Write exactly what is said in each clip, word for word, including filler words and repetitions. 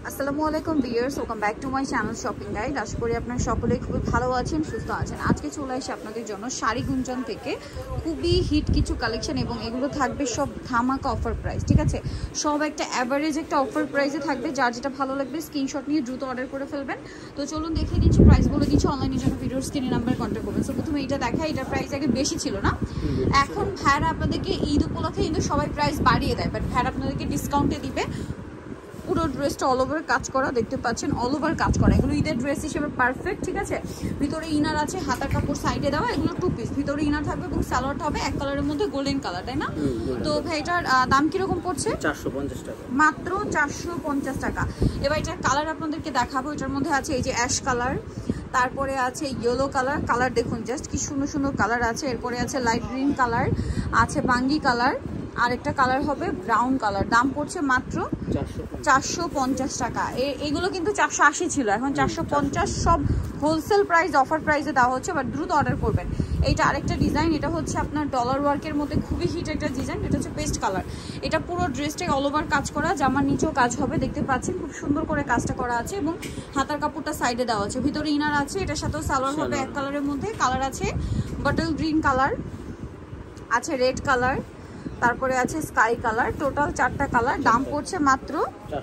আসসালামু আলাইকুম viewers, welcome back to my channel shopping guide. আশা করি আপনারা সকলেই খুবই ভালো আছেন, সুস্থ আছেন। আজকে চলে আসি আপনাদের জন্য শাড়ি গুঞ্জন থেকে খুবই হিট কিছু কালেকশন, এবং এগুলো থাকবে সব ধামাকা অফার প্রাইস। ঠিক আছে, সব একটা অ্যাভারেজ একটা অফার প্রাইসে থাকবে। যার যেটা ভালো লাগবে স্ক্রিনশট নিয়ে দ্রুত অর্ডার করে ফেলবেন। তো চলুন দেখিয়ে দিচ্ছি, প্রাইস বলে দিচ্ছি। অনলাইনের জন্য ভিডিওর স্ক্রিনে নাম্বার কন্ট্যাক্ট করবেন। সো প্রথমে এটা দেখা, এটার প্রাইস আগে বেশি ছিল না, এখন ভ্যাট আপনাদেরকে ঈদ উপলক্ষে কিন্তু সবাই প্রাইস বাড়িয়ে দেয়, বাট ভ্যাট আপনাদেরকে ডিসকাউন্টে দিবে। পুরো ড্রেসটা অল ওভার কাজ করা, দেখতে পাচ্ছেন অল ওভার কাজ করা। এগুলো ঈদের ড্রেস হিসেবে পারফেক্ট। ঠিক আছে, ভিতরে ইনার আছে, হাতার কাপড় সাইডে দেওয়া। এগুলো টু পিস, ভিতরে ইনার থাকবে এবং সালোয়ারটা হবে এক কালারের মধ্যে গোল্ডেন কালার, তাই না? তো ভাইটার দাম কিরকম পড়ছে? চারশো পঞ্চাশ টাকা, মাত্র চারশো পঞ্চাশ টাকা। এবার এটার কালার আপনাদেরকে দেখাবো। এটার মধ্যে আছে এই যে অ্যাশ কালার, তারপরে আছে ইয়েলো কালার। কালার দেখুন জাস্ট কি সুন্দর সুন্দর কালার আছে। এরপরে আছে লাইট গ্রিন কালার, আছে বাঙ্গি কালার, আরেকটা কালার হবে ব্রাউন কালার। দাম পড়ছে মাত্র চারশো পঞ্চাশ টাকা। এগুলো কিন্তু চারশো আশি ছিল, এখন চারশো পঞ্চাশ। সব হোলসেল প্রাইস, অফার প্রাইসে দেওয়া হচ্ছে, বাট দ্রুত অর্ডার করবেন। এইটা আরেকটা ডিজাইন, এটা হচ্ছে আপনার ডলার ওয়ার্কের মধ্যে খুবই হিট একটা ডিজাইন। এটা হচ্ছে পেস্ট কালার। এটা পুরো ড্রেসটাই অল ওভার কাজ করা, জামার নিচেও কাজ হবে, দেখতে পাচ্ছেন খুব সুন্দর করে কাজটা করা আছে, এবং হাতার কাপড়টা সাইডে দেওয়া আছে, ভিতরে ইনার আছে। এটার সাথেও সালোয়ার হবে এক কালারের মধ্যে। কালার আছে বটল গ্রিন কালার, আছে রেড কালার, তারপরে আছে স্কাই কালার। টোটাল চারটা কালার। দাম পড়ছে মাত্র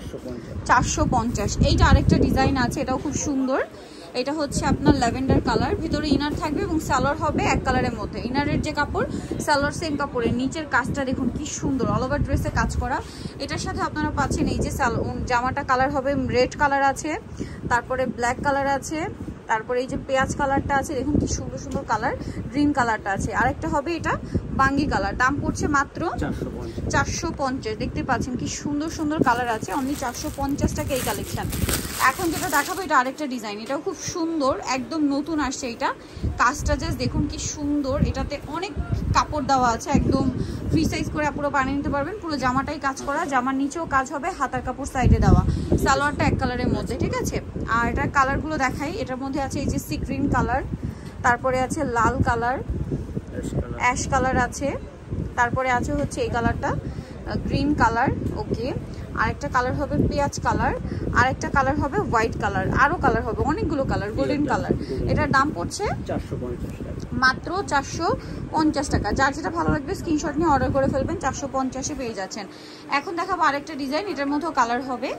চারশো পঞ্চাশ। এইটা আরেকটা ডিজাইন আছে, এটাও খুব সুন্দর। এটা হচ্ছে আপনার ল্যাভেন্ডার কালার, ভিতরে ইনার থাকবে এবং সালোয়ার হবে এক কালারের মধ্যে। ইনারের যে কাপড়, সালোয়ার সেম কাপড়ের। নিচের কাজটা দেখুন কি সুন্দর, অল ওভার ড্রেসে কাজ করা। এটার সাথে আপনারা পাচ্ছেন এই যে জামাটা কালার হবে রেড কালার আছে, তারপরে ব্ল্যাক কালার আছে, তারপরে এই যে পেঁয়াজ কালারটা আছে, দেখুন কি সুন্দর সুন্দর কালার। গ্রিন কালারটা আছে, আরেকটা হবে এটা বাঙ্গি কালার। দাম পড়ছে মাত্র চারশো পঞ্চাশ। দেখতে পাচ্ছেন কি সুন্দর সুন্দর কালার আছে, অনলি চারশো পঞ্চাশ টাকা এই কালেকশন। এখন যেটা দেখাবো এটা আরেকটা ডিজাইন, এটাও খুব সুন্দর, একদম নতুন আসছে। এটা কাজটা জাস্ট দেখুন কি সুন্দর। এটাতে অনেক কাপড় দেওয়া আছে, একদম ফ্রি সাইজ করে পুরো বানিয়ে নিতে পারবেন। পুরো জামাটাই কাজ করা, জামার নিচেও কাজ হবে, হাতার কাপড় সাইডে দেওয়া, সালোয়ারটা এক কালারের মধ্যে। ঠিক আছে, আর এটার কালারগুলো দেখাই। এটার মধ্যে আছে এই যে সি গ্রিন কালার, তারপরে আছে লাল কালার, অ্যাশ কালার আছে, তারপরে আছে হচ্ছে এই কালারটা গ্রিন কালার। ওকে, আরেকটা কালার হবে পেঁয়াজ কালার, আরেকটা কালার হবে হোয়াইট কালার, আরো কালার হবে অনেকগুলো কালার, গোল্ডেন কালার। এটার দাম পড়ছে মাত্র চারশো পঞ্চাশ টাকা। যার যেটা ভালো লাগবে স্ক্রিনশট নিয়ে অর্ডার করে ফেলবেন, চারশো পঞ্চাশে পেয়ে যাচ্ছেন। এখন দেখাবো আরেকটা ডিজাইন, এটার মধ্যেও কালার হবে।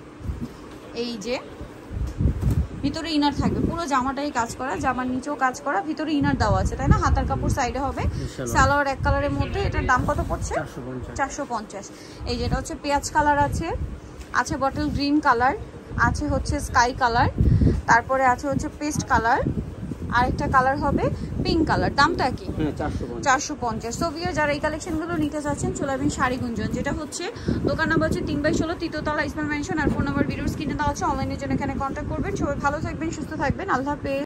এই যে ভিতরে ইনার থাকবে, পুরো জামাটাই কাজ করা, জামার নিচেও কাজ করা, ভিতরে ইনার দেওয়া আছে, তাই না? হাতার কাপড় সাইডে হবে, সালোয়ার এক কালারের মধ্যে। এটার দাম কত পড়ছে? চারশো পঞ্চাশ। এই যেটা হচ্ছে পেঁয়াজ কালার আছে, আছে বটল গ্রিন কালার, আছে হচ্ছে স্কাই কালার, তারপরে আছে হচ্ছে পেস্ট কালার, আরেকটা কালার হবে পিঙ্ক কালার। দামটা কি? চারশো পঞ্চাশ। সো ভিউয়ার, যারা এই কালেকশনগুলো নিতে চাচ্ছেন চলে আসবেন শাড়ি গুঞ্জন, যেটা হচ্ছে দোকান নাম্বার হচ্ছে তিন বাই ষোলো, তৃতীয়তলা, ইসমাইল মেনশন। আর ফোন নাম্বার ভিডিওর স্ক্রিনে দেওয়া আছে, অনলাইনের জন্য এখানে কন্ট্যাক্ট করবেন। সবাই ভালো থাকবেন, সুস্থ থাকবেন, আল্লাহ হাফেজ।